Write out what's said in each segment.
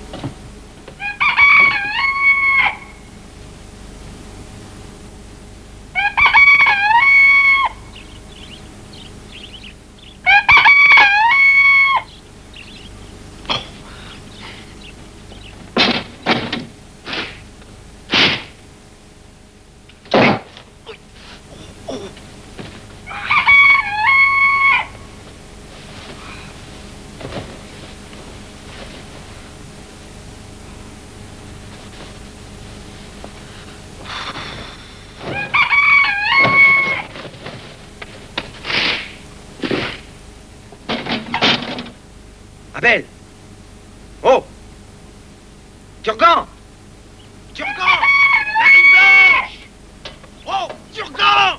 Abel! Oh! Turgan! Turgan! Marie-Blanche! Oh! Turgan!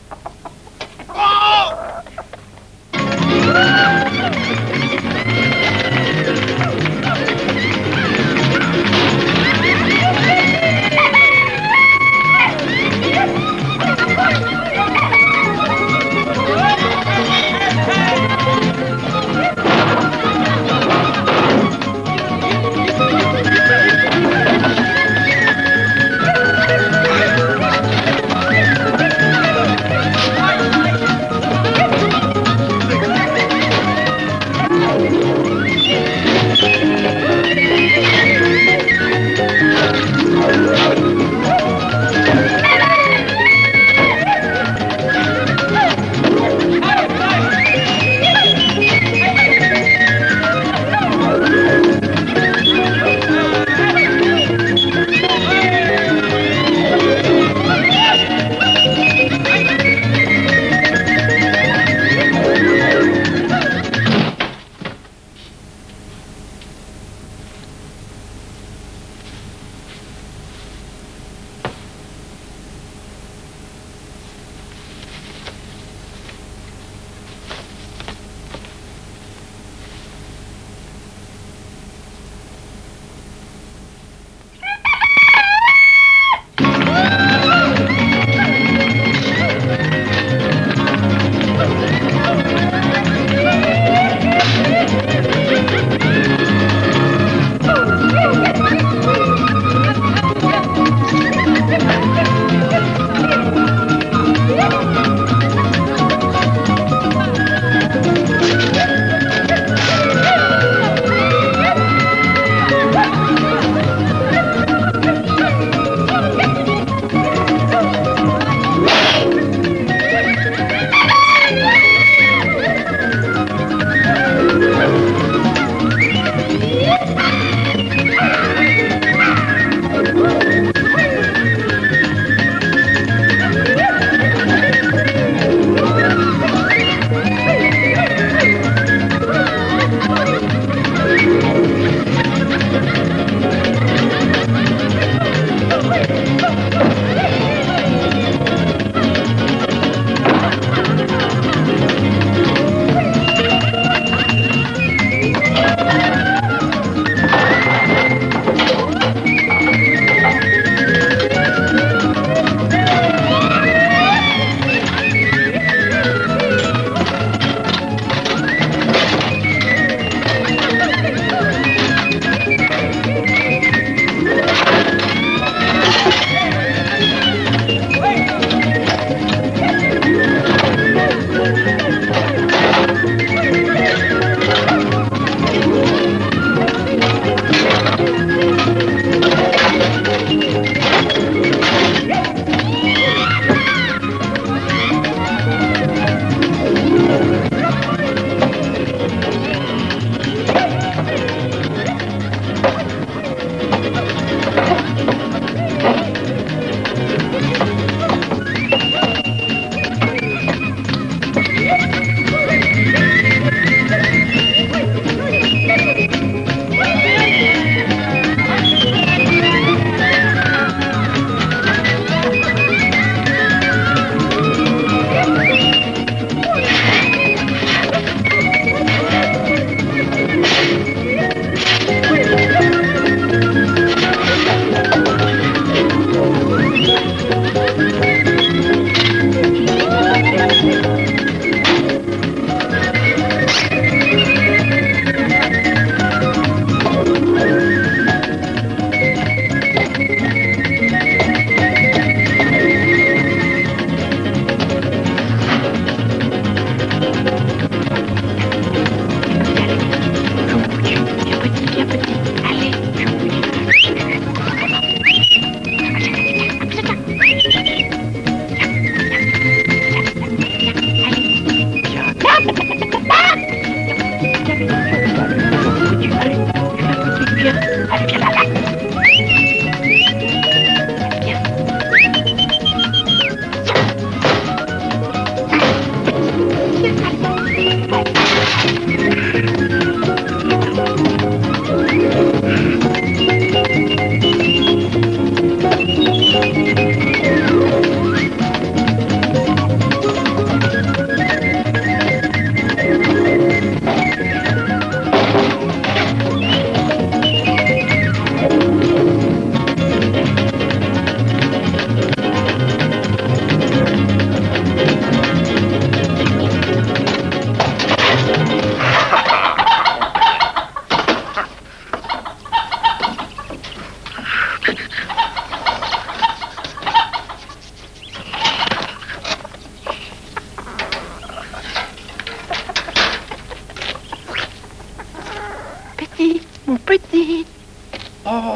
Oh!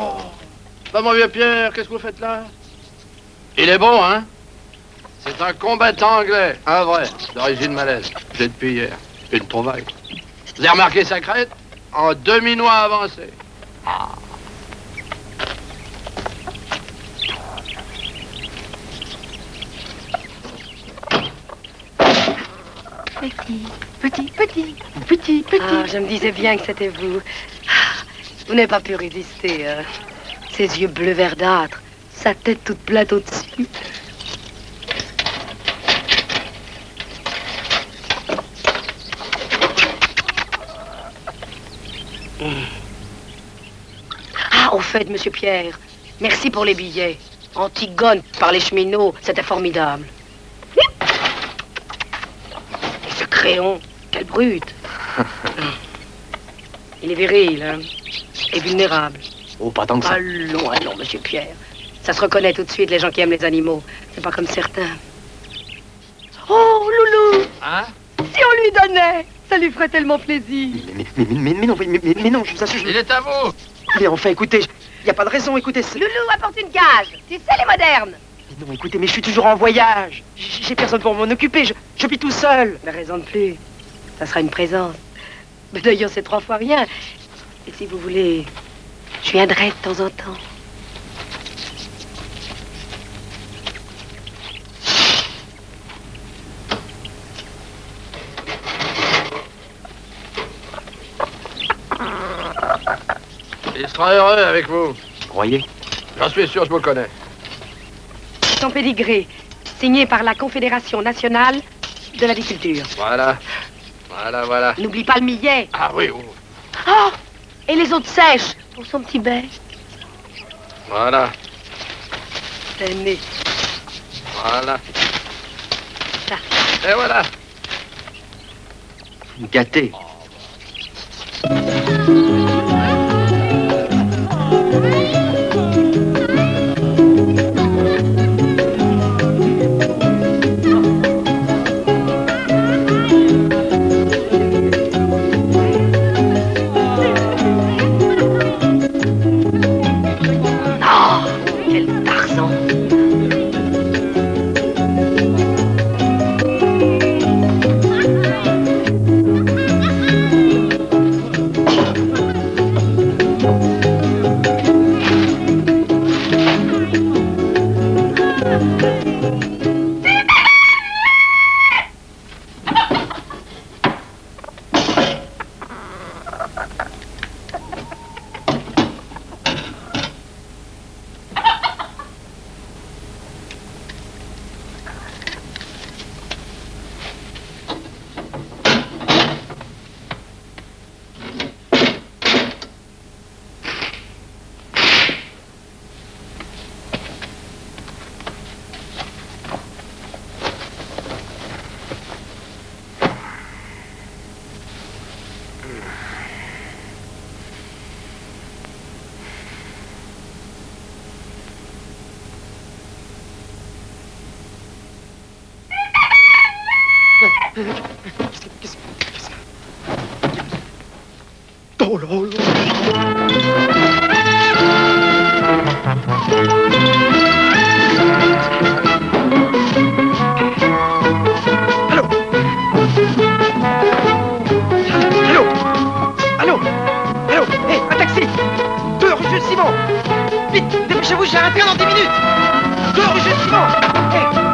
Bah, mon vieux Pierre, qu'est-ce que vous faites là? Il est bon, hein? C'est un combattant anglais, un vrai, d'origine malaise. J'ai depuis hier. Une trouvaille. Vous avez remarqué sa crête? En demi-noix avancé. Ah. Petit. Ah, je me disais bien que c'était vous. Vous n'avez pas pu résister. Ses yeux bleu verdâtre, sa tête toute plate au-dessus. Ah, au fait, monsieur Pierre, merci pour les billets. Antigone par les cheminots, c'était formidable. Et ce crayon, quelle brute. Il est viril, hein, et vulnérable. Oh, pas tant que ça. Allons, monsieur Pierre. Ça se reconnaît tout de suite, les gens qui aiment les animaux. C'est pas comme certains. Oh, Loulou! Hein? Si on lui donnait, ça lui ferait tellement plaisir. Mais non, je vous assure, Il est à vous! Mais enfin, écoutez, il n'y a pas de raison, écoutez. Loulou, apporte une gage. Tu sais, les modernes. Mais non, écoutez, mais je suis toujours en voyage. J'ai personne pour m'en occuper, je vis tout seul. La raison de plus. Ça sera une présence. Mais d'ailleurs, c'est 3 fois rien. Et si vous voulez, je viendrai de temps en temps. Il sera heureux avec vous. Vous croyez? J'en suis sûr, je vous connais. Son pédigré, signé par la Confédération nationale de l'aviculture. Voilà. Voilà. N'oublie pas le millet. Ah oui, oui. Oh! Et les autres sèches pour son petit bec. Voilà. Aimé. Voilà. Ça. Et voilà. Vous me gâtez. Oh Allô? Hé, un taxi! 2 rue Jules Simon! Vite, dépêchez-vous, j'ai un train dans 10 minutes! 2 rue Jules Simon! Hé!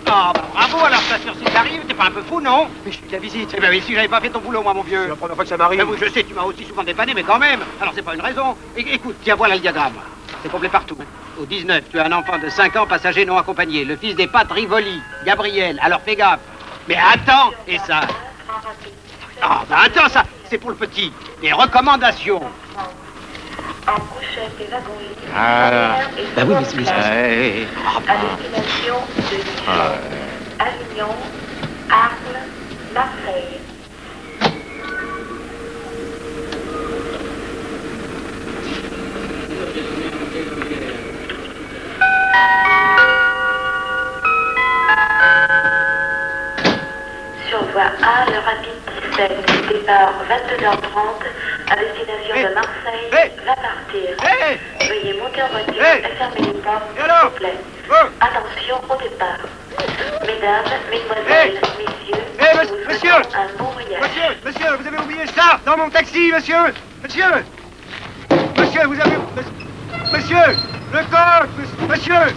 Ah, bah, bravo, alors ça sur si t'arrives, t'es pas un peu fou, non? Mais je suis de la visite. Eh ben oui, si j'avais pas fait ton boulot, moi, mon vieux. C'est la première fois que ça m'arrive. Oui, je sais, tu m'as aussi souvent dépanné, mais quand même. Alors, c'est pas une raison. Écoute, tiens, voilà le diagramme. C'est complet partout. Au 19, tu as un enfant de 5 ans, passager non accompagné. Le fils des pattes, Rivoli, Gabriel. Alors, fais gaffe. Mais attends, et ça? Ah, bah attends, ça, c'est pour le petit. Les recommandations. Ah, bah oui, mais à destination de Lyon, Avignon, Arles, Marseille. Sur voie A, le rapide 17, départ 22h30, à destination de Marseille, va partir. Veuillez monter en voiture et fermer les portes, s'il vous plaît. Attention au départ. Mesdames, mesdemoiselles, messieurs, nous vous souhaitons un bon voyage. Monsieur, vous avez oublié ça dans mon taxi, monsieur. Monsieur, vous avez... Monsieur, le coq, monsieur.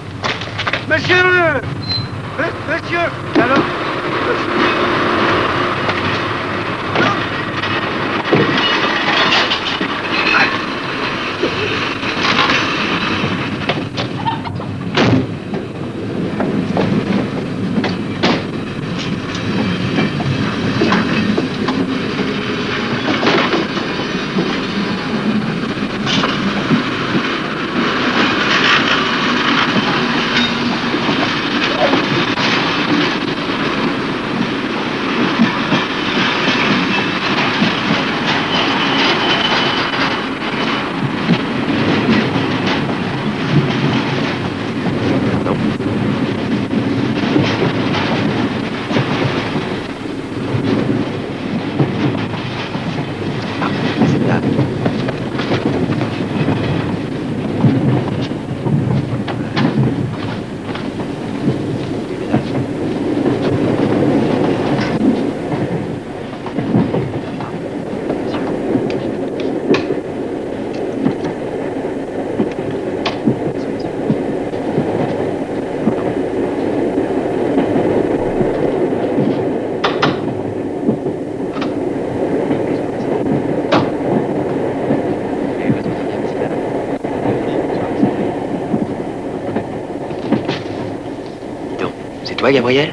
Alors... Ouais, Gabriel?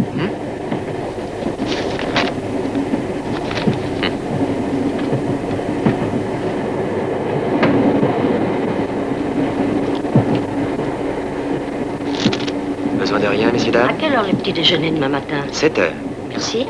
Besoin de rien, messieurs, dames? À quelle heure le petit déjeuner demain matin? 7 heures. Merci.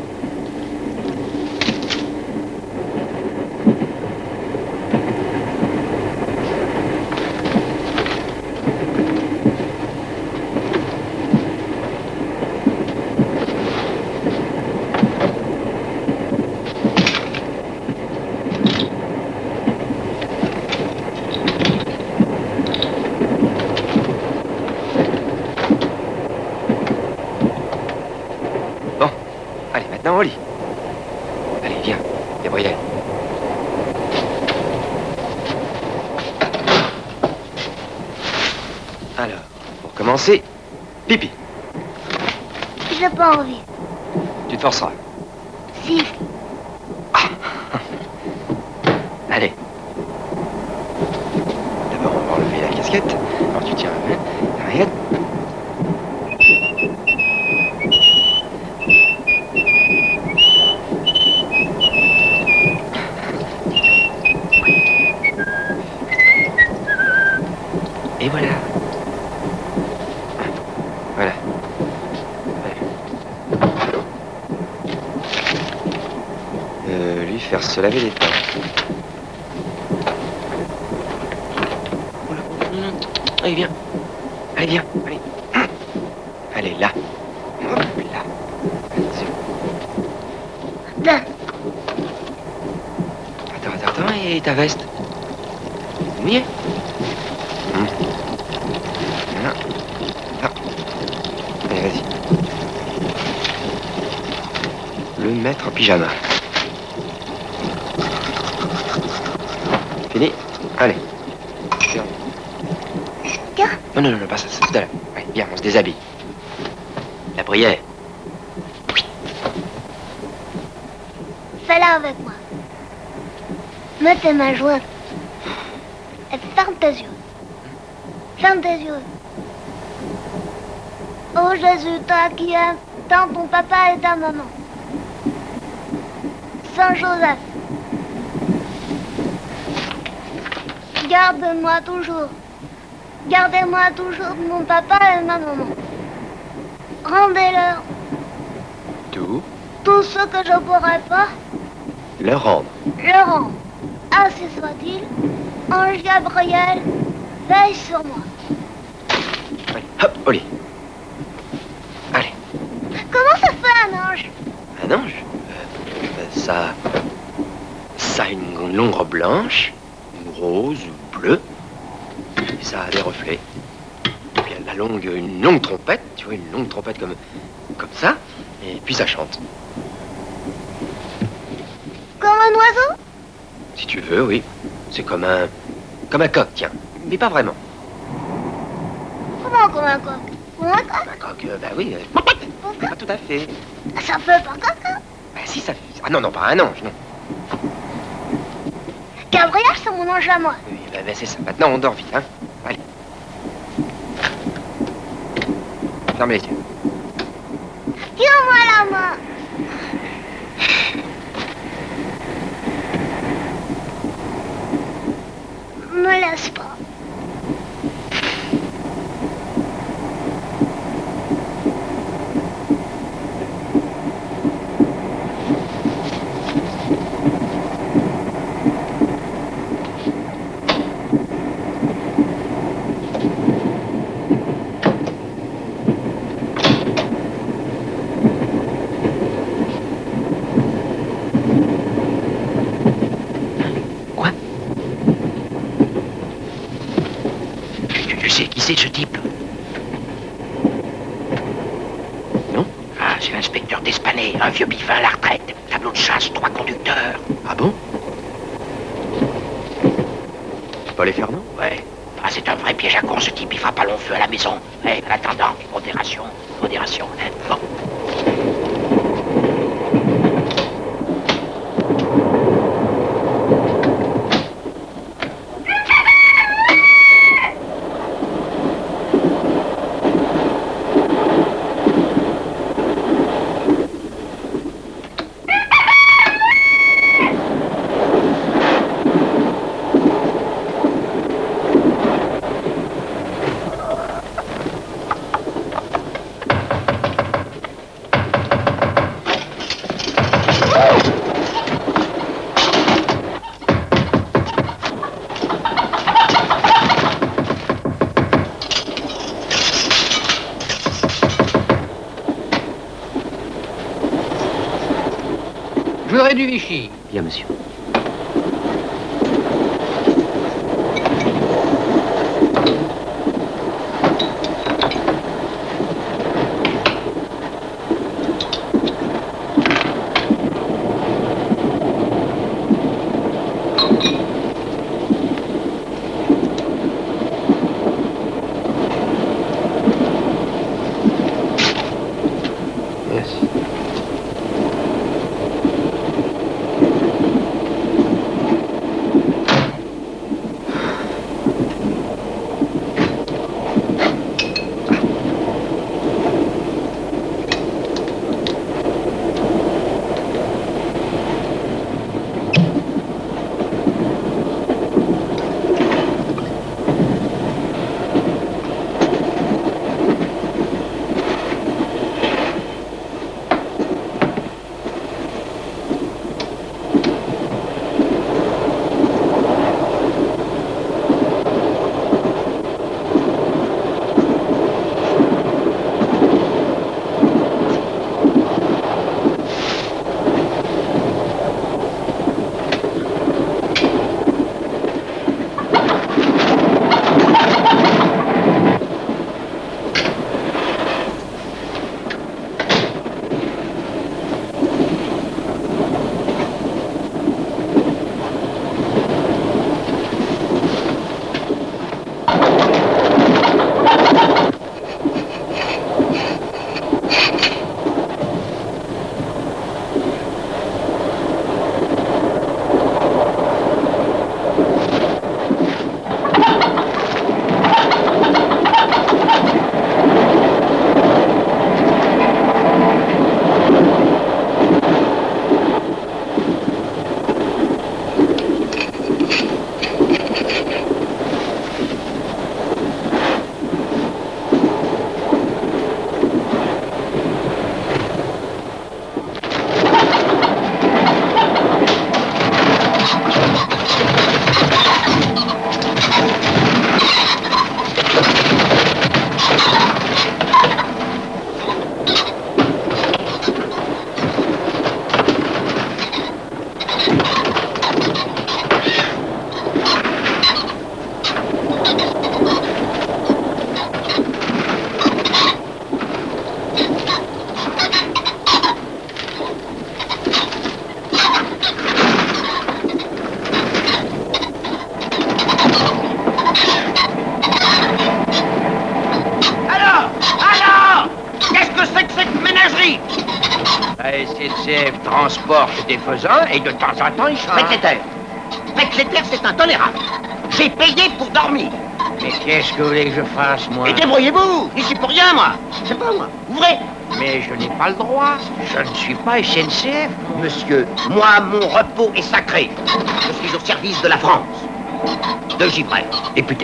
Maintenant, au lit. Allez, viens, Gabriel. Alors, pour commencer, pipi. J'ai pas envie. Tu te forceras. Si. Ah. Allez. D'abord, on va enlever la casquette. Alors, tu tiens l'arrière. Et voilà. Voilà. Lui faire se laver les dents. Allez, viens. Allez, viens. Allez. Allez, là. Hop, là. Là. Attends. Et ta veste? Mouillée? Voilà. Ah. Allez, vas-y. Le mettre en pyjama. Fini? Allez. Viens. Non, pas ça, c'est tout à l'heure. Allez, viens, on se déshabille. Gabriel. Fais-la avec moi. Mets tes mains jointes. Et ferme tes yeux. Ferme tes yeux. Oh Jésus, toi qui aimes tant ton papa et ta maman. Saint Joseph. Garde-moi toujours. Gardez-moi toujours mon papa et ma maman. Rendez-leur tout ce que je pourrais pas leur rendre. Le rendre. Ainsi soit-il. Ange Gabriel, veille sur moi. Allez, hop, au lit. Allez. Comment ça fait un ange? Un ange ça a une longue robe blanche, rose, bleue, et ça a des reflets. Et puis elle a une longue trompette, tu vois, une longue trompette comme ça, et puis ça chante. Comme un oiseau? Si tu veux, oui. C'est comme un coq, tiens. Mais pas vraiment. Comment comme un coq? Comme un coq? Un coq, bah oui. Pas tout à fait. Ça fait pas caca. Bah si, ça fait... Ah non, pas un ange, non. Gabriel, c'est mon ange à moi. Oui, bah c'est ça. Maintenant, on dort vite, hein. Allez. Fermez les yeux. Tiens-moi la main. Me laisse pas. C'est ce type. Non? Ah, c'est l'inspecteur d'Espané, un vieux bifin à la retraite. Tableau de chasse, 3 conducteurs. Ah bon? Tu peux pas les faire, non? Ouais. Ah, c'est un vrai piège à con, ce type. Il fera pas long feu à la maison. Ouais, en attendant, modération, modération. Bon. Je voudrais du Vichy. Bien, monsieur. SNCF transporte des faisans et de temps en temps, ils change. Secrétaire, c'est intolérable. J'ai payé pour dormir. Mais qu'est-ce que vous voulez que je fasse, moi? Et débrouillez-vous. J'y suis pour rien, moi. C'est pas moi. Ouvrez. Mais je n'ai pas le droit. Je ne suis pas SNCF. Monsieur, moi, mon repos est sacré. Je suis au service de la France. De Givray, député.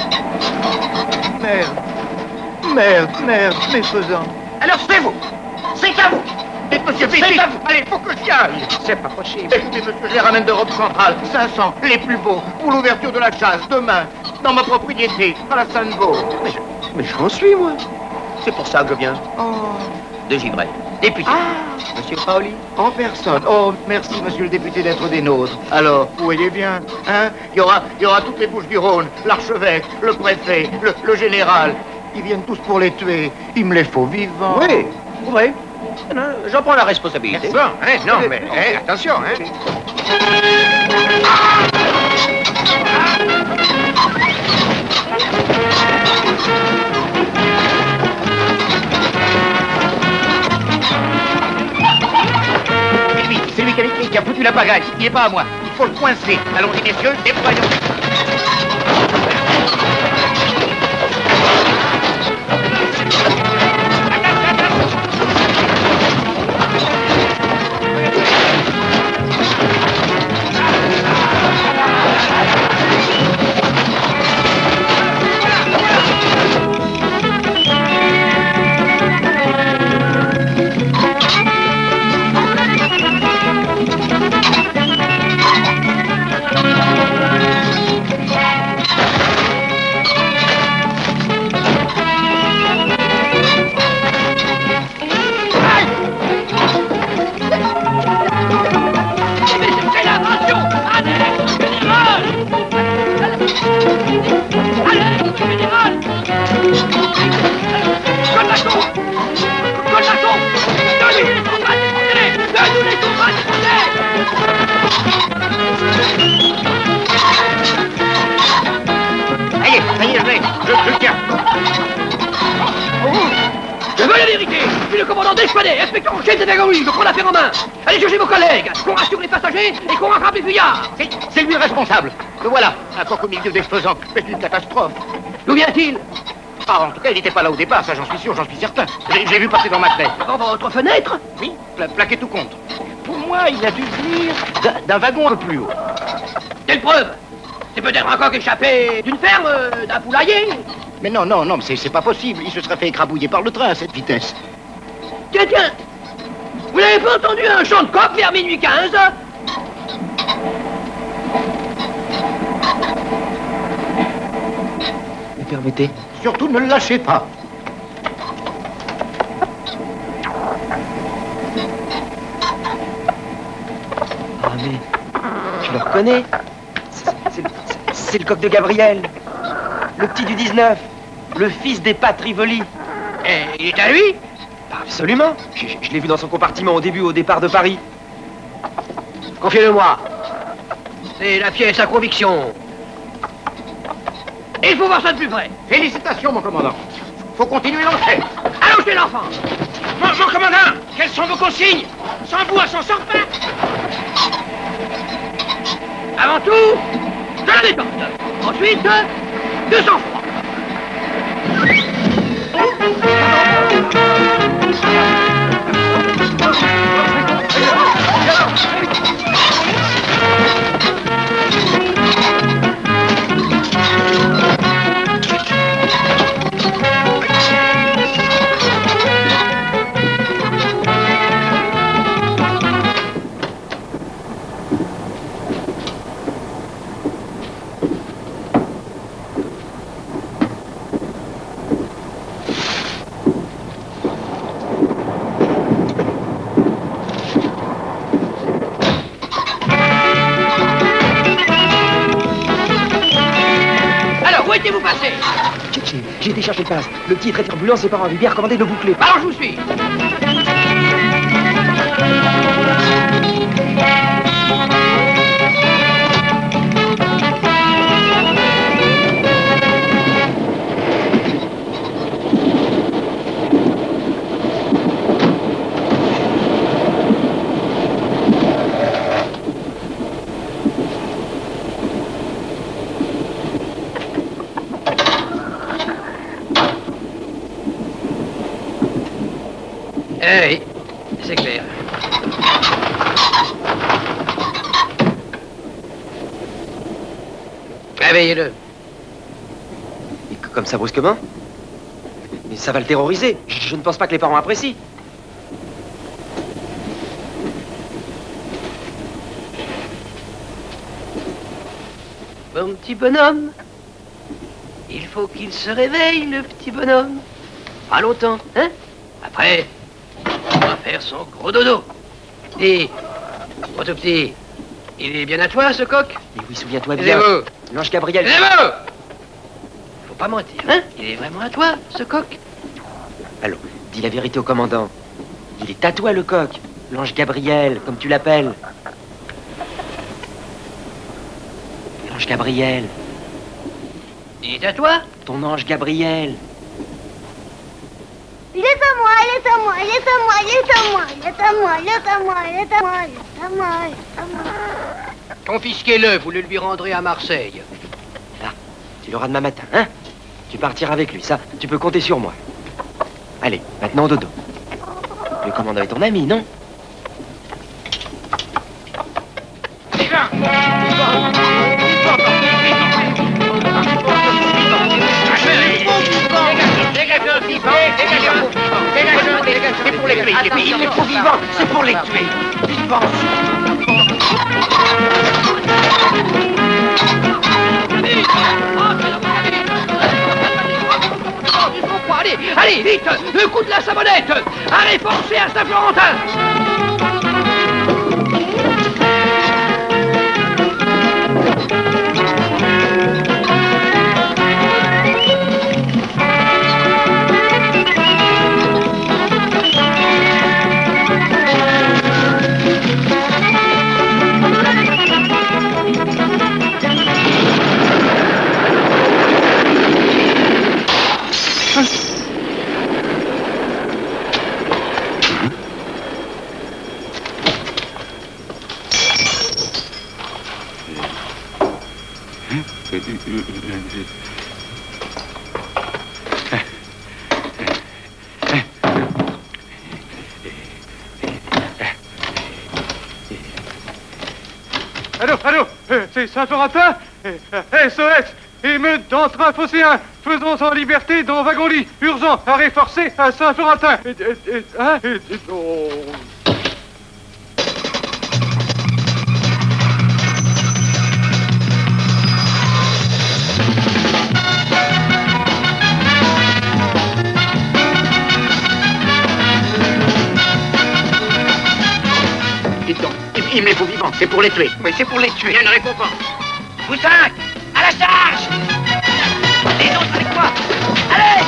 Merde, mes faisans. Alors c'est vous. C'est à vous. Monsieur, vite, allez, faut que j'y aille. C'est pas possible. Écoutez, monsieur, je les ramène d'Europe centrale. 500, les plus beaux, pour l'ouverture de la chasse, demain, dans ma propriété, à la Sainte-Beau. Mais j'en suis, moi. C'est pour ça que je viens. Oh. De Givray, député. Monsieur Paoli? En personne. Oh, merci, monsieur le député, d'être des nôtres. Alors, vous voyez bien, hein? Il y aura toutes les Bouches du Rhône, l'archevêque, le préfet, le général. Ils viennent tous pour les tuer. Il me les faut vivants. Oui, oui. J'en prends la responsabilité. Bon, hein, non, mais attention, hein. C'est lui qui a foutu la pagaille. Il n'est pas à moi. Il faut le coincer. Allons-y, messieurs, déployons. Je veux la vérité. Je suis le commandant d'Espadé, inspecteur en chef des wagons. Je prends l'affaire en main. Allez chercher vos collègues, qu'on rassure les passagers et qu'on rattrape les fuyards. C'est lui le responsable. Le voilà, un coq au milieu des faisans. C'est une catastrophe. D'où vient-il? Ah, en tout cas, il n'était pas là au départ, ça j'en suis sûr, j'en suis certain. Je l'ai vu passer dans ma tête. Devant votre fenêtre? Oui, plaqué tout compte. Pour moi, il a dû venir d'un wagon un peu plus haut. Quelle preuve? C'est peut-être un coq échappé d'une ferme, d'un poulailler. Mais non, mais c'est pas possible. Il se serait fait écrabouiller par le train à cette vitesse. Tiens, vous n'avez pas entendu un chant de coq vers minuit 15? Vous permettez? Surtout, ne le lâchez pas. Ah, mais je le reconnais. C'est le coq de Gabriel. Le petit du 19. Le fils des Pat Rivoli. Et il est à lui? Absolument. Je l'ai vu dans son compartiment au départ de Paris. Confiez-le-moi. C'est la pièce à conviction. Il faut voir ça de plus près. Félicitations, mon commandant. Faut continuer l'enquête. Allons chez l'enfant. Mon commandant, quelles sont vos consignes? Sans vous, à son sort pas. Avant tout, de la détente. Ensuite, de sang-froid. petit chercher le passe. Le petit est très turbulent, ses parents avaient bien recommandé de le boucler. Alors je vous suis. Oui, c'est clair. Réveillez-le. Et comme ça brusquement? Mais ça va le terroriser. Je ne pense pas que les parents apprécient. Mon petit bonhomme, il faut qu'il se réveille, le petit bonhomme. Pas longtemps, hein? Après, on va faire son gros dodo. Et, mon tout petit, il est bien à toi, ce coq? Mais oui, souviens-toi bien. Taisez-vous. L'ange Gabriel. Taisez-vous. Faut pas mentir, hein? Il est vraiment à toi, ce coq? Allons, dis la vérité au commandant. Il est à toi, le coq. L'ange Gabriel, comme tu l'appelles. L'ange Gabriel. Il est à toi? Ton ange Gabriel. Il est à moi, il est à moi, il est à moi, il est à moi, il est à moi, il est à moi, il est à moi, il est à moi, il est à moi. Confisquez-le, vous le lui rendrez à Marseille. Là, tu l'auras demain matin, hein? Tu partiras avec lui, ça, tu peux compter sur moi. Allez, maintenant au dodo. Le commandant est ton ami, non? C'est pour les tuer, il les faut vivants, c'est pour les tuer. Vivants. Allez, allez, vite, le coup de la savonnette. Allez, forcez à Saint-Florentin. Allô, c'est Saint-Florentin? SOS, émeute dans train phocéen. Faisons en liberté dans wagon-lit. Urgent, arrêt forcé à Saint-Florentin. Dites donc, il me les faut vivants, c'est pour les tuer. Oui, c'est pour les tuer. Il y a une récompense. Vous cinq, à la charge! Les autres avec moi! Allez!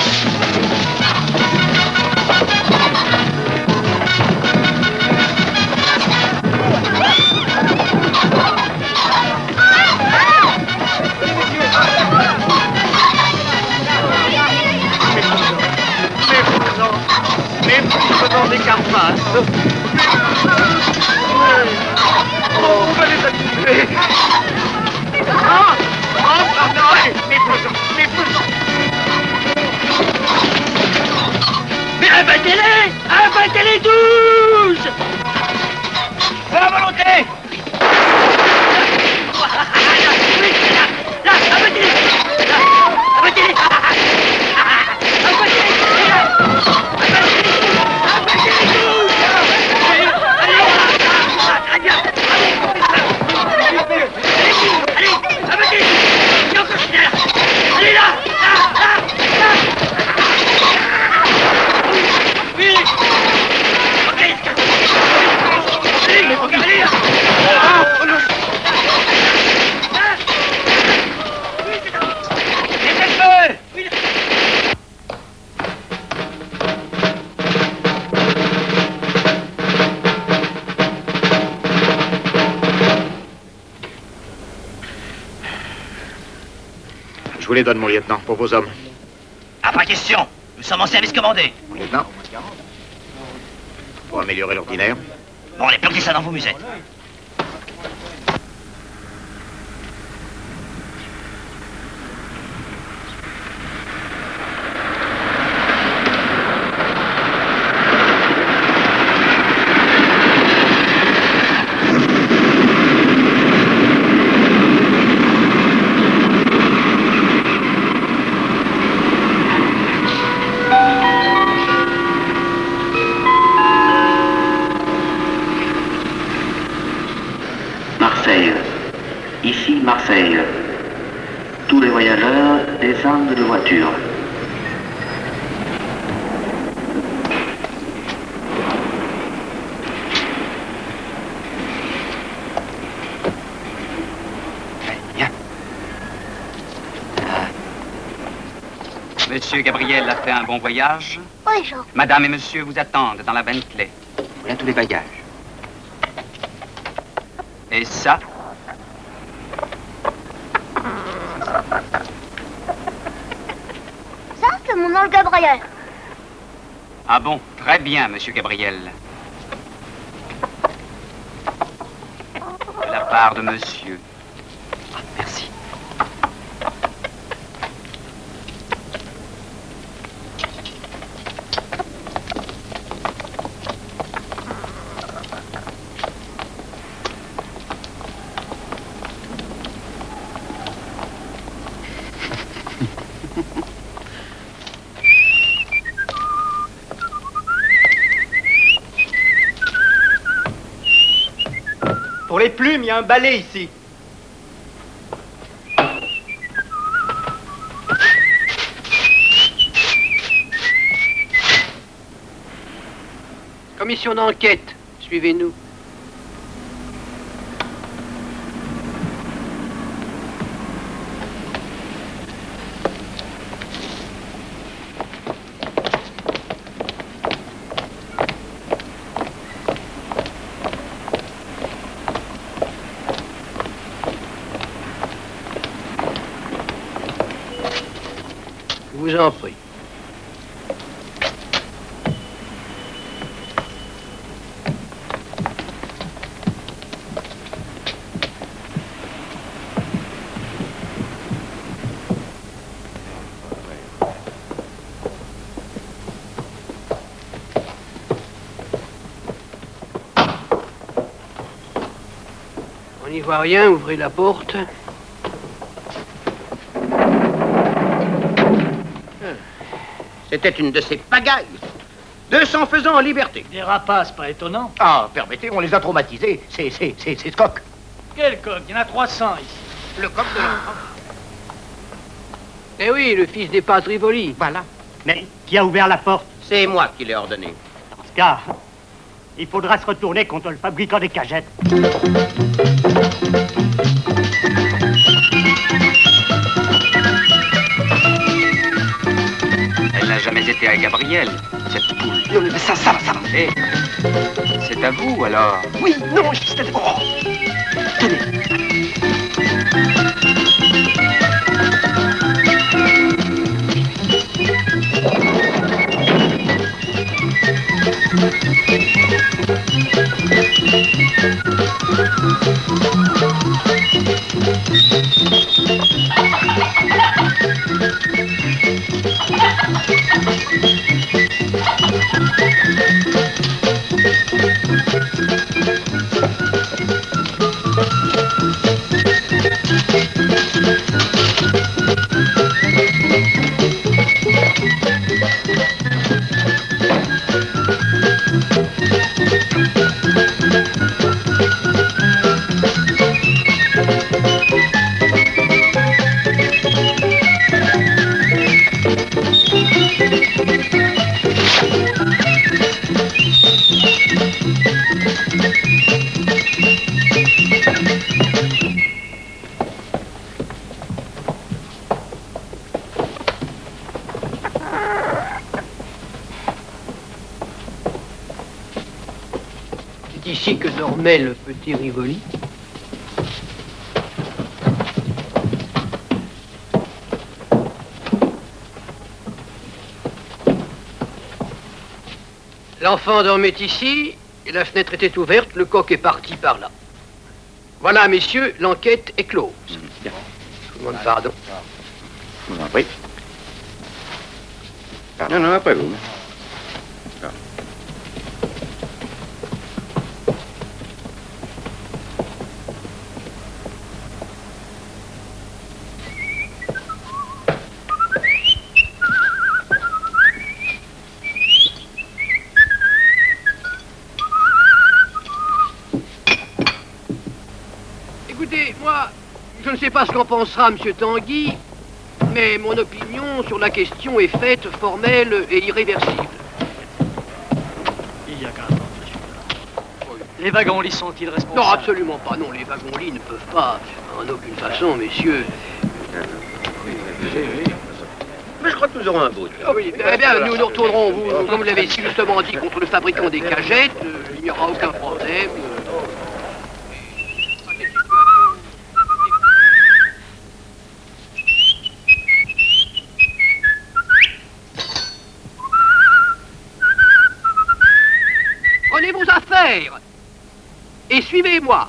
Mais faisons des carpins. Oh, on va les activer. Mais abattez-les! Abattez-les tous! À volonté! Là, abattez-les! Là, abattez-les! vous les donne, mon lieutenant, pour vos hommes. Ah, pas question. Nous sommes en service commandé. Mon lieutenant, pour améliorer l'ordinaire. Bon, allez, planquez ça dans vos musettes. Ici Marseille. Tous les voyageurs descendent de voiture. Viens. Monsieur Gabriel a fait un bon voyage. Oui, Jean. Madame et monsieur vous attendent dans la Bentley. Voilà tous les bagages. Et ça? Ça, c'est mon oncle Gabriel. Ah bon, très bien, monsieur Gabriel. De la part de monsieur. Ah, merci. Pour les plumes, il y a un balai ici. Commission d'enquête, suivez-nous. Je vous en prie. On n'y voit rien, ouvrez la porte. C'était une de ces pagailles. 200 faisans en liberté. Des rapaces, pas étonnant. Ah, permettez, on les a traumatisés. C'est ce coq. Quel coq? Il y en a 300 ici. Le coq de l'enfant. Eh oui, le fils des pâtres Rivoli. Voilà. Mais qui a ouvert la porte? C'est moi qui l'ai ordonné. Dans ce cas, il faudra se retourner contre le fabricant des cagettes. Elle n'a jamais été à Gabriel, cette poule. Non, mais ça va. Eh, c'est à vous, alors. Oui, non, c'était... Oh. Tenez. C'est ici que dormait le petit Rivoli. L'enfant dormait ici, et la fenêtre était ouverte, le coq est parti par là. Voilà, messieurs, l'enquête est close. Bien. Je vous demande pardon. Je vous en prie. Non, non, après vous. Écoutez, moi, je ne sais pas ce qu'en pensera M. Tanguy, mais mon opinion sur la question est faite, formelle et irréversible. Il y a qu'un temps, monsieur. Les wagons-lits sont-ils responsables? Non, absolument pas. Non, les wagons-lits ne peuvent pas, en aucune façon, messieurs. Mais je crois que nous aurons un bout. Oui, eh bien, nous nous retournerons, comme vous l'avez si justement dit, contre le fabricant des cagettes. Il n'y aura aucun problème. Prenez vos affaires et suivez-moi.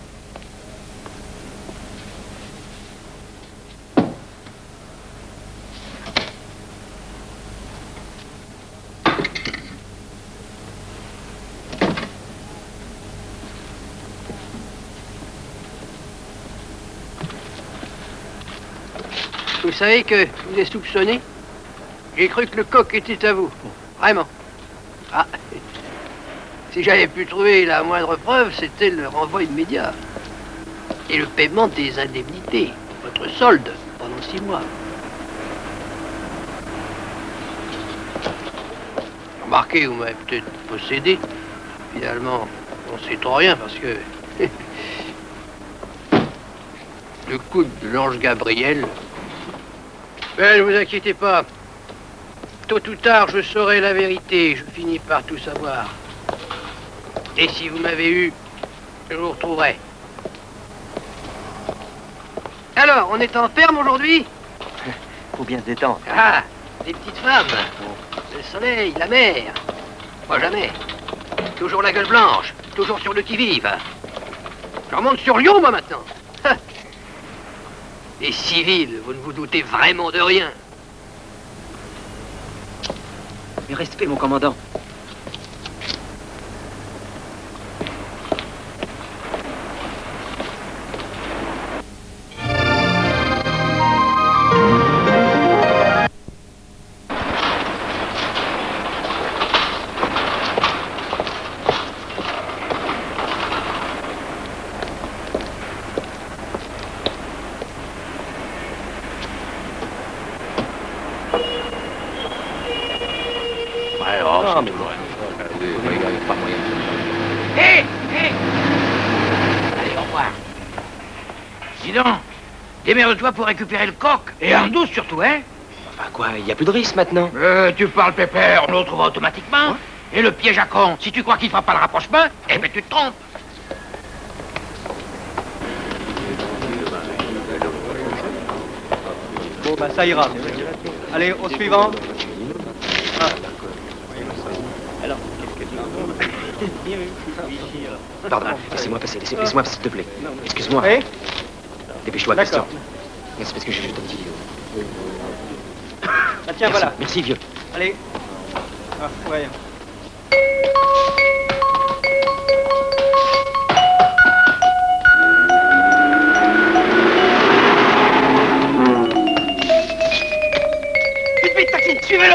Vous savez que vous êtes soupçonné? J'ai cru que le coq était à vous. Vraiment. Ah. Si j'avais pu trouver la moindre preuve, c'était le renvoi immédiat. Et le paiement des indemnités. Votre solde pendant 6 mois. Remarquez, vous m'avez peut-être possédé. Finalement, on ne sait trop rien parce que... le coup de l'ange Gabriel... Mais ne vous inquiétez pas. Tôt ou tard, je saurai la vérité. Je finis par tout savoir. Et si vous m'avez eu, je vous retrouverai. Alors, on est en ferme aujourd'hui? Faut bien se détendre. Ah, des petites femmes. Le soleil, la mer. Moi jamais. Toujours la gueule blanche. Toujours sur le qui-vive. Je remonte sur Lyon, moi, maintenant. Les civils, vous ne vous doutez vraiment de rien. Respect, mon commandant. Hé, hé. Allez, au revoir. Dis donc, démerde-toi pour récupérer le coq. Et en douce surtout, hein? Enfin quoi, il n'y a plus de risque maintenant. Tu parles pépère, on le retrouvera automatiquement. Ouais. Et le piège à con, si tu crois qu'il ne fera pas le rapprochement, eh ben tu te trompes. Bon, bah ça ira. Allez, au suivant. Ah. Alors, Pardon, laissez-moi passer, laissez-moi passer, s'il te plaît. Excuse-moi. Oui. Dépêche-toi, Christian. C'est parce que j'ai juste un petit vidéo. Ah tiens, merci, voilà. Merci, vieux. Allez. Ah, ouais. Vite, vite, taxi, suivez-le.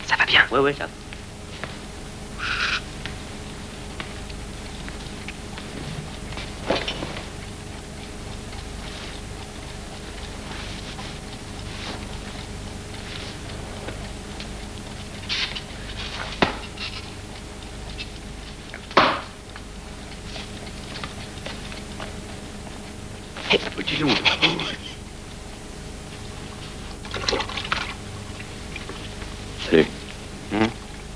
Ça va bien? Ouais, ça. Petit loup. Salut. Non.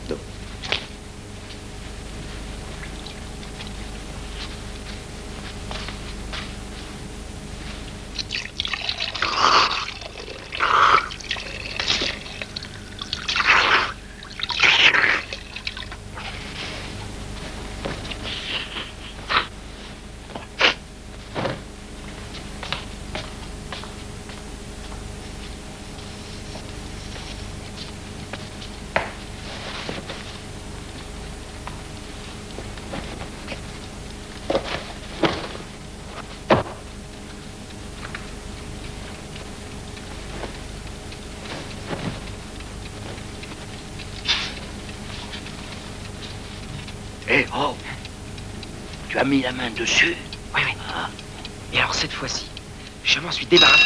Eh, oh! Tu as mis la main dessus? Oui, oui. Ah. Et alors cette fois-ci, je m'en suis débarrassé.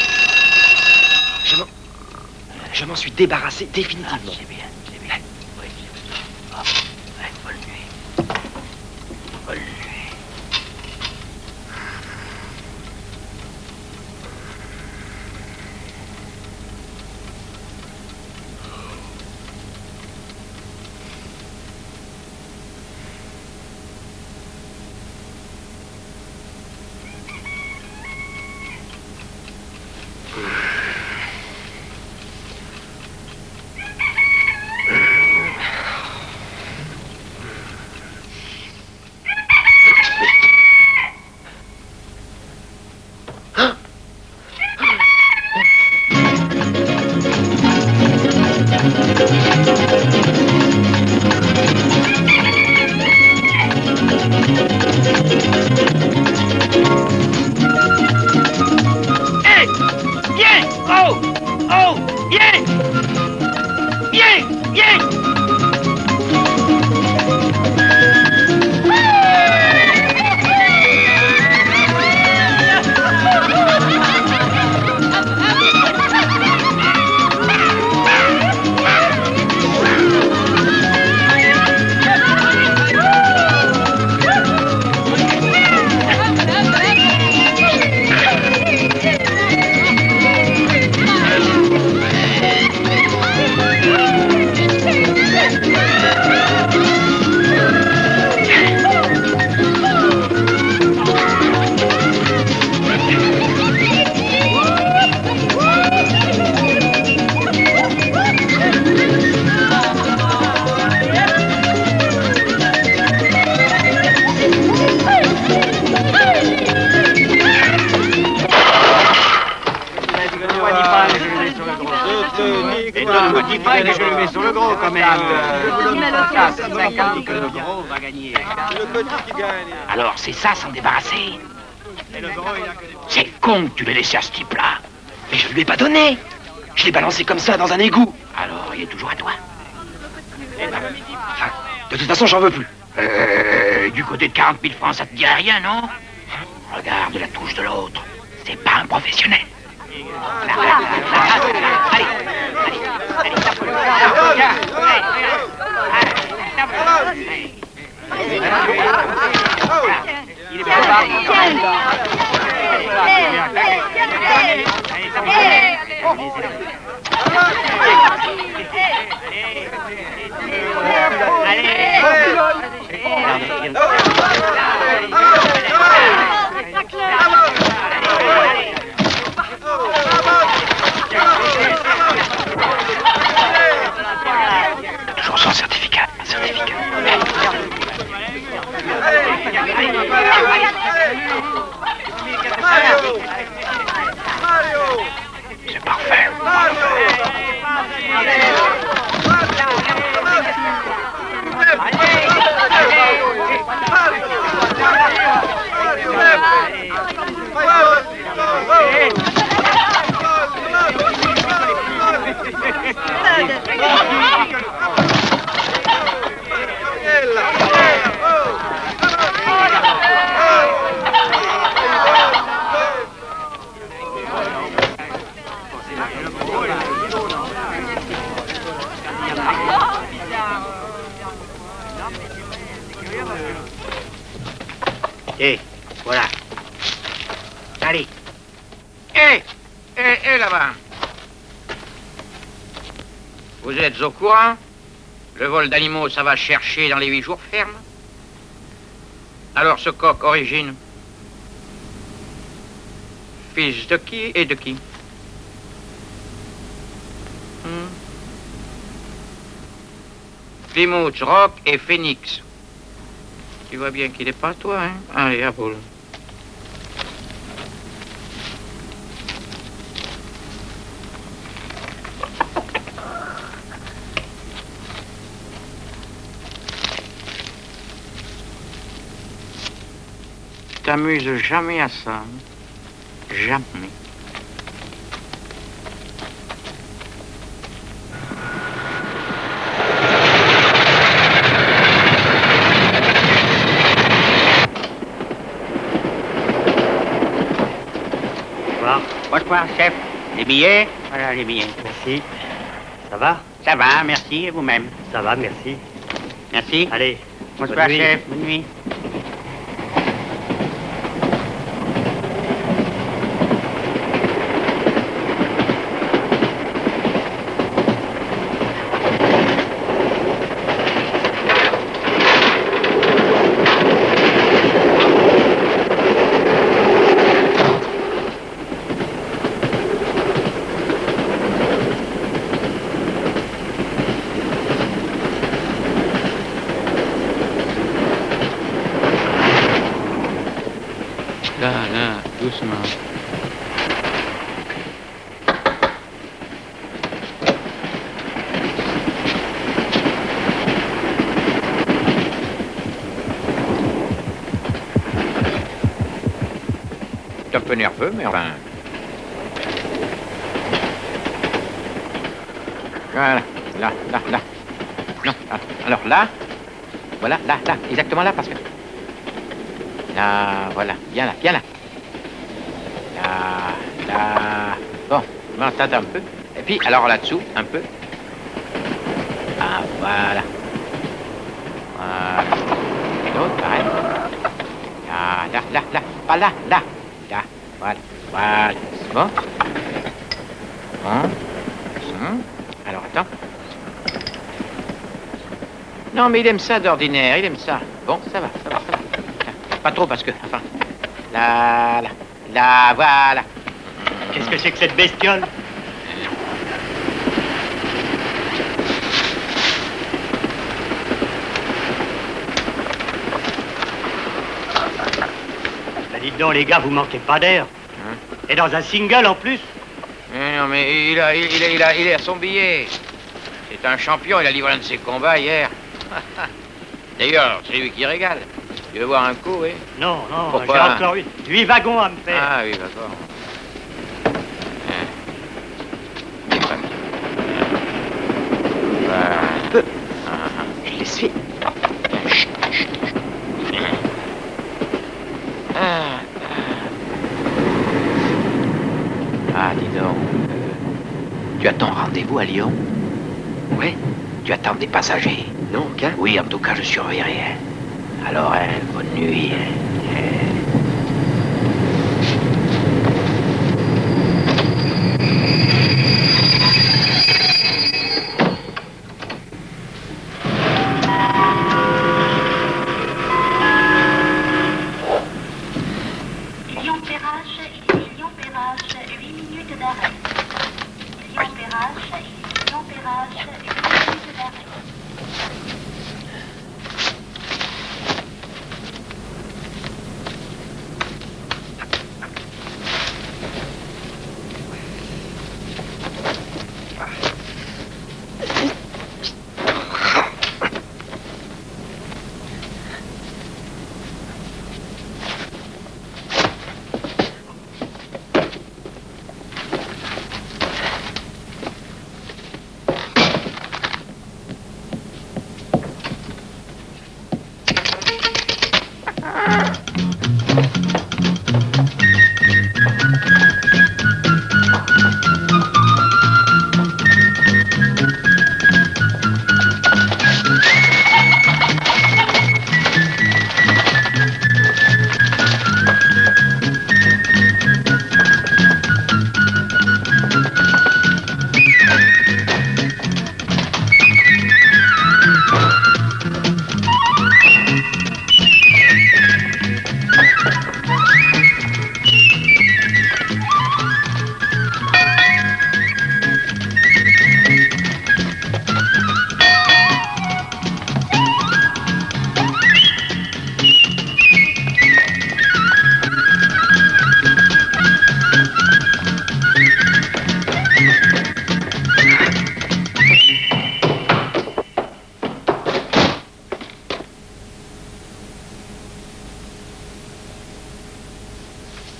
Je m'en suis débarrassé définitivement. Ah, c'est bien, c'est bien. Oui, c'est bien. Oh, ouais, vole-lui. Vole-lui. Petit paille que je le mets sur le gros quand même. Le gros va gagner. Le petit qui gagne. Alors, c'est ça, s'en débarrasser? C'est con que tu l'aies laissé à ce type-là. Mais je ne lui ai pas donné. Je l'ai balancé comme ça dans un égout. Alors, il est toujours à toi. Enfin, de toute façon, j'en veux plus. Du côté de 40 000 francs, ça te dirait rien, non? Regarde la touche de l'autre. C'est pas un professionnel. Allez, toujours son certificat. C'est parfait. Allez, Et voilà. Allez. Hé, là-bas. Vous êtes au courant? Le vol d'animaux, ça va chercher dans les 8 jours fermes. Alors ce coq, origine? Fils de qui et de qui? Plymouth Rock et Phoenix. Tu vois bien qu'il n'est pas toi, hein? Allez, à boule. T'amuses jamais à ça, hein? Jamais. Bonsoir, chef. Les billets? Voilà les billets. Merci. Ça va? Ça va, merci. Et vous-même? Ça va, merci. Merci. Allez. Bonsoir, bonne nuit. chef. Bonne nuit. Là, doucement. T'es un peu nerveux, mais enfin... Voilà, là. Non, alors là, voilà, là, exactement là, parce que... Là, voilà, bien là. Là. Bon, je m'entends un peu. Et puis, alors là-dessous, un peu. Ah, voilà. Voilà. Et l'autre, pareil. Là. Pas là. Là, voilà. C'est bon? Bon. Alors, attends. Non, mais il aime ça d'ordinaire, il aime ça. Bon, ça va. Pas trop parce que, enfin, là, voilà. Qu'est-ce que c'est que cette bestiole? Bah dites donc les gars, vous manquez pas d'air. Et dans un single en plus. Non, mais il a son billet. C'est un champion, il a livré un de ses combats hier. D'ailleurs, c'est lui qui régale. Tu veux voir un coup, oui? Non, pourquoi? j'ai encore 8 wagons à me faire. Ah oui, d'accord. Je les suis. Ah, dis donc. Tu as ton rendez-vous à Lyon? Oui. Tu attends des passagers? Non, aucun. Oui, en tout cas, je surveillerai. Alors, bonne nuit. Lyon-Perrache, ici Lyon-Perrache, 8 minutes d'arrêt. Lyon-Perrache, ici Lyon-Perrache, 8 minutes d'arrêt.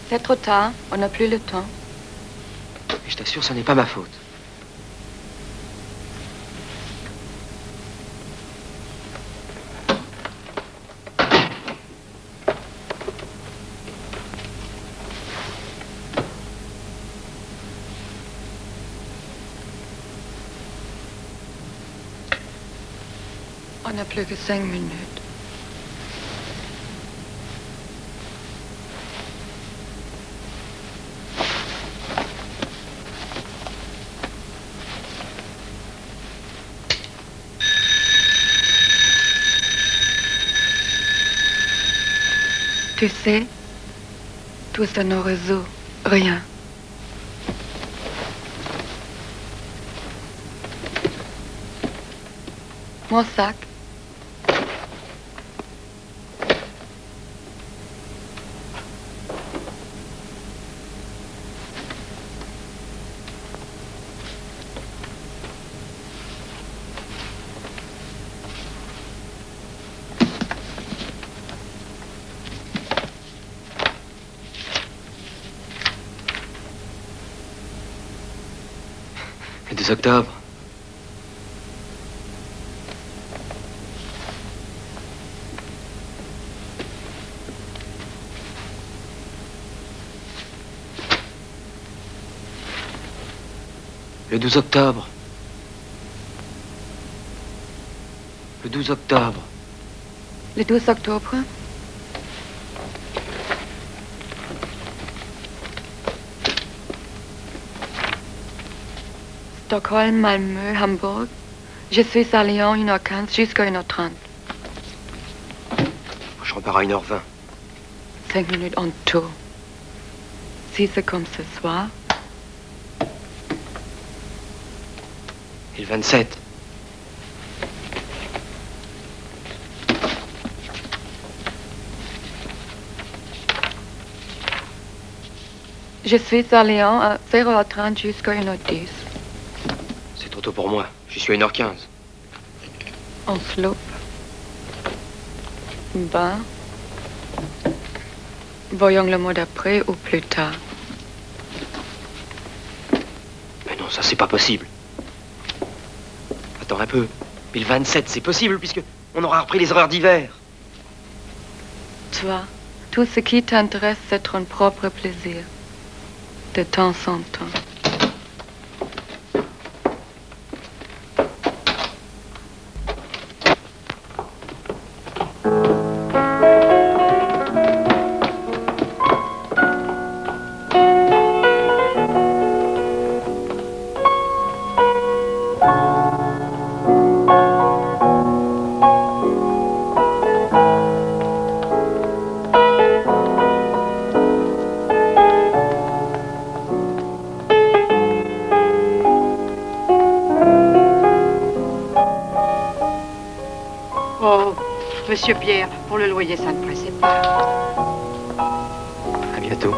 C'est trop tard, on n'a plus le temps. Et je t'assure, ce n'est pas ma faute. On n'a plus que 5 minutes. Tu sais, tout ça ne résout rien. Mon sac. Le 2 octobre. Le 12 octobre. Le 12 octobre. Le 12 octobre. Stockholm, Malmö, Hamburg. Je suis à Lyon 1h15 jusqu'à 1h30. Je repars à 1h20. 5 minutes en tout. Si c'est comme ce soir. Et le 27. Je suis à Lyon à 0h30 jusqu'à 1h10. C'est trop tôt pour moi. J'y suis à 1h15. En slope. Ben. Voyons le mot d'après ou plus tard. Mais non, ça c'est pas possible. Attends un peu. Puis le 27, c'est possible puisque on aura repris les horaires d'hiver. Toi, tout ce qui t'intéresse, c'est ton propre plaisir. De temps en temps. Monsieur Pierre, pour le loyer, ça ne pressait pas. À bientôt.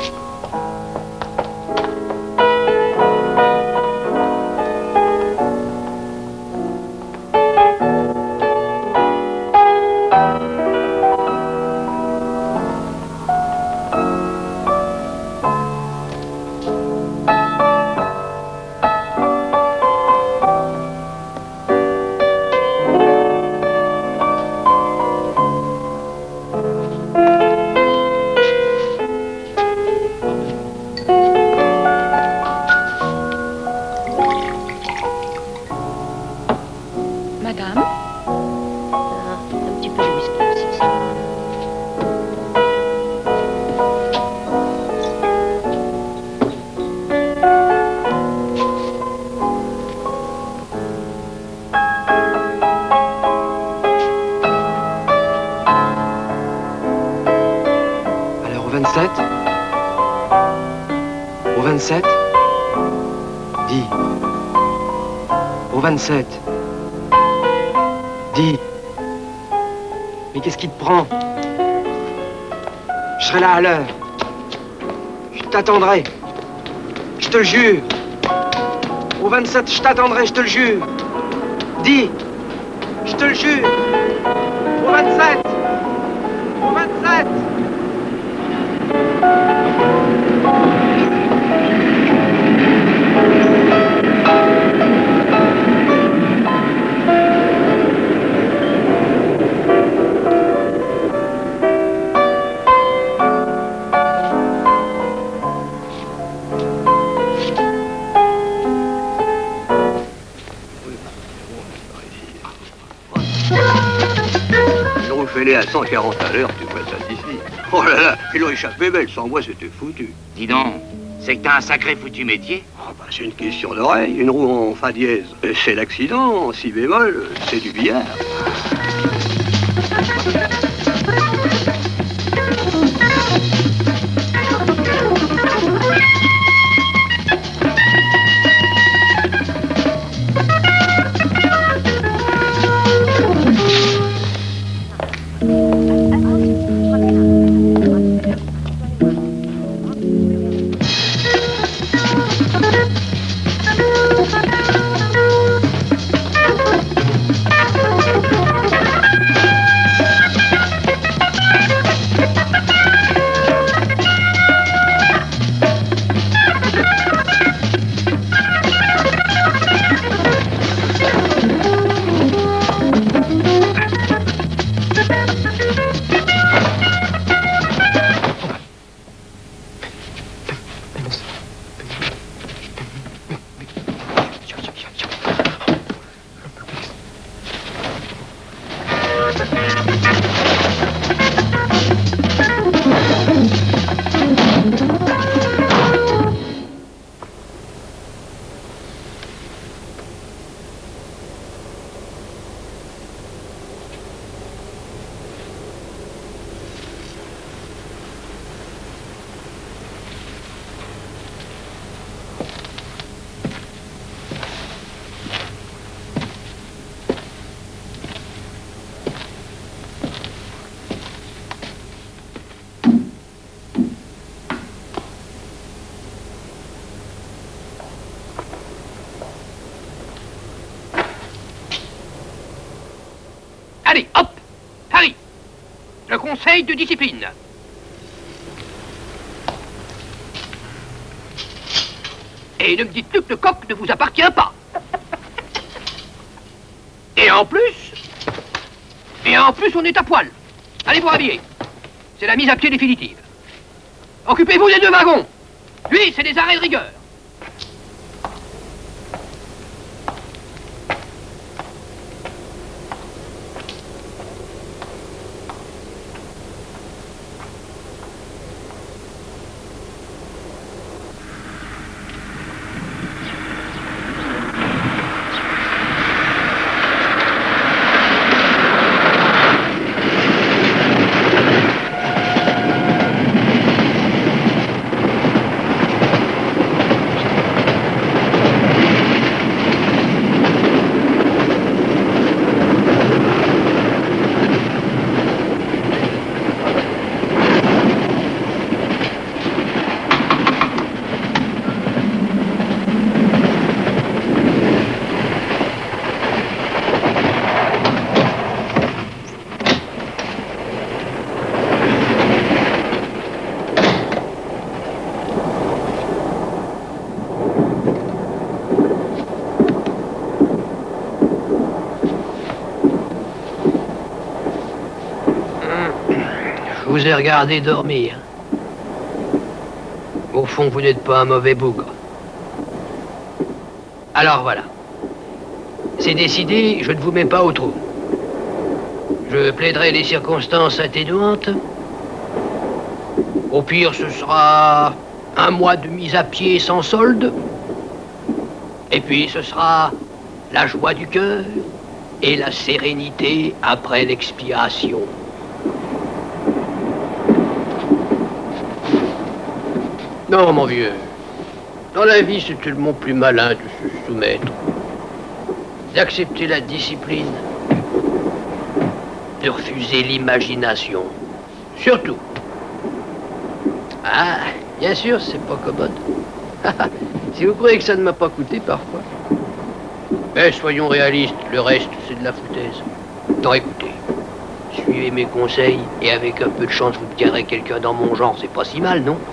Au 27. Dis. Au 27. Dis. Mais qu'est-ce qui te prend? Je serai là à l'heure. Je t'attendrai. Je te le jure. Au 27, je t'attendrai, je te le jure. Dis. Je te le jure. Au 27. Au 27. freiner à 140 à l'heure, tu vois ça d'ici. Oh là là, ils l'ont échappé belle, sans moi c'était foutu. Dis donc, c'est que t'as un sacré foutu métier. Ah bah, c'est une question d'oreille, une roue en fa dièse. C'est l'accident, en si bémol, c'est du billard. Allez, hop, Harry, le conseil de discipline. Et ne me dites plus que le coq ne vous appartient pas. Et en plus, on est à poil. Allez vous rhabiller. C'est la mise à pied définitive. Occupez-vous des 2 wagons. Lui, c'est des arrêts de rigueur. Je vous ai regardé dormir. Au fond, vous n'êtes pas un mauvais bougre. Alors voilà. C'est décidé, je ne vous mets pas au trou. Je plaiderai les circonstances atténuantes. Au pire, ce sera 1 mois de mise à pied sans solde. Et puis, ce sera la joie du cœur et la sérénité après l'expiation. Non, mon vieux. Dans la vie, c'est tellement plus malin de se soumettre, d'accepter la discipline, de refuser l'imagination. Surtout. Ah, bien sûr, c'est pas commode. Si vous croyez que ça ne m'a pas coûté parfois. Mais soyons réalistes, le reste, c'est de la foutaise. Non, écoutez, suivez mes conseils et avec un peu de chance, vous deviendrez quelqu'un dans mon genre. C'est pas si mal, non?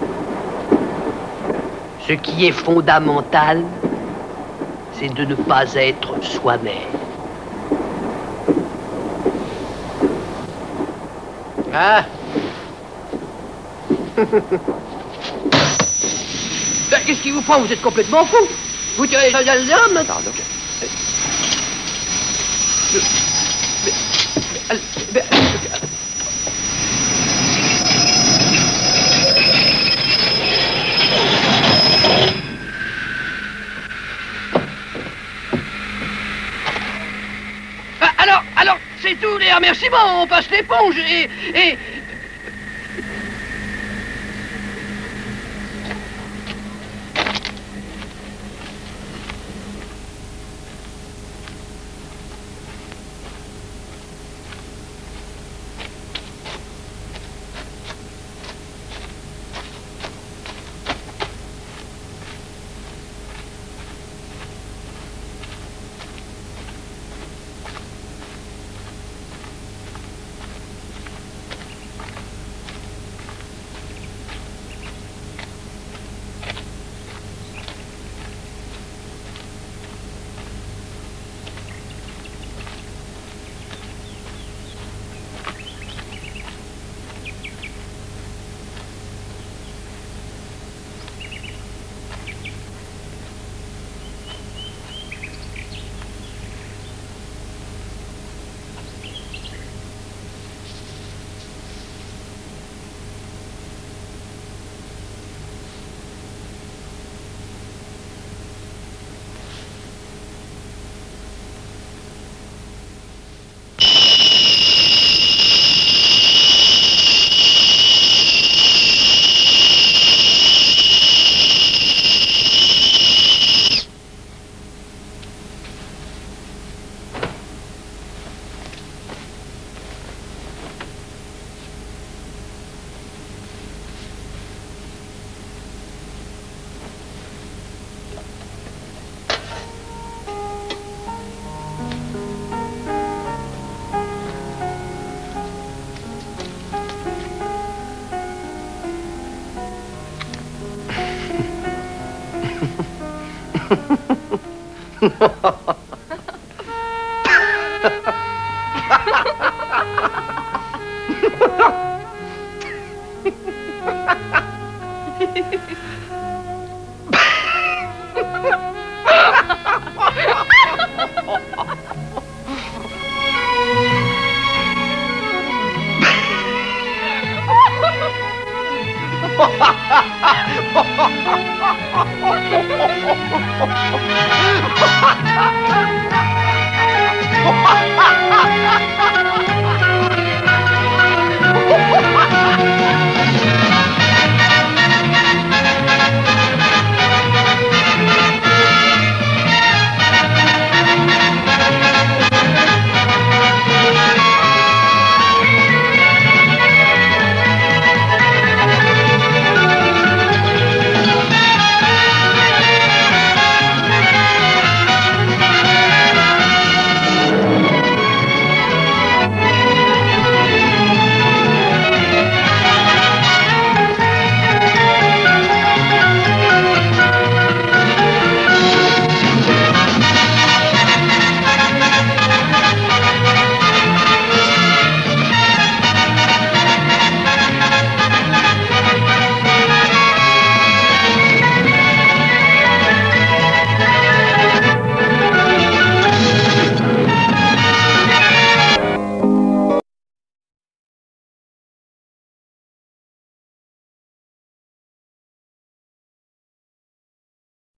Ce qui est fondamental, c'est de ne pas être soi-même. Ah. Qu'est-ce qui vous prend? Vous êtes complètement fou. Vous tirez les hommes. Pardon. c'est tout, les remerciements, on passe l'éponge et...